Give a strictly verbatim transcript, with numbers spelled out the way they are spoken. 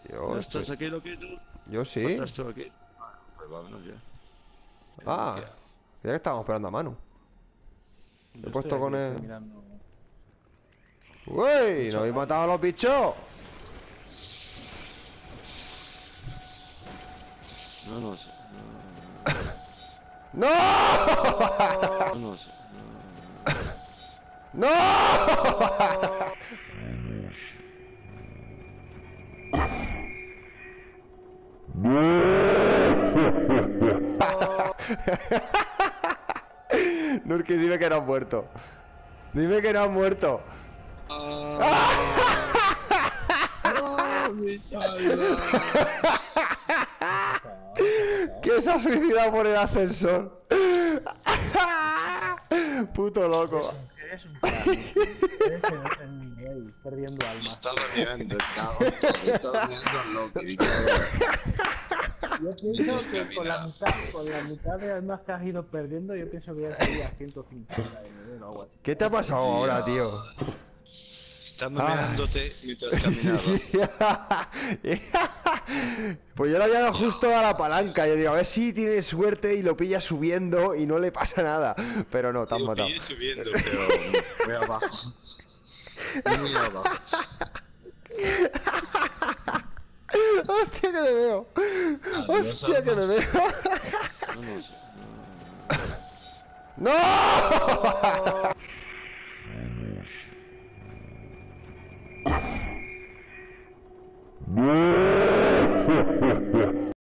Yo ¿No estoy... estás aquí, loquito? Yo sí. ¿Estás tú aquí? Ah, pues vámonos ya. Ah, Ya. ya que estábamos esperando a Manu. Yo He estoy puesto aquí, con estoy el... mirando. ¡Uy! ¿No Mucho habéis rato. matado a los bichos? No nos... ¡No! No nos... ¡No! Nurki, dime que no has muerto. Dime que no has muerto. ¡Ah, mi salva! ¿Qué se ha suicidado por el ascensor? Puto loco. Eres un crack. Eres el, el rey, perdiendo alma. Estaba mirando, cabrón. Estaba mirando al Loki. Yo pienso que con la, mitad, con la mitad de almas que has ido perdiendo, yo pienso que ya sería ciento cincuenta de nivel o algo así. ¿Qué te ha pasado ahora, tío? Estaba mirándote mientras caminaba. Pues yo le había dado justo a la palanca. Yo digo, a ver si tiene suerte y lo pilla subiendo y no le pasa nada. Pero no, te has Yo matado. pillé subiendo, pero muy abajo. Muy abajo. Hostia que le veo. Adiós, Hostia que le almas. veo. Vamos. ¡No! ¡No!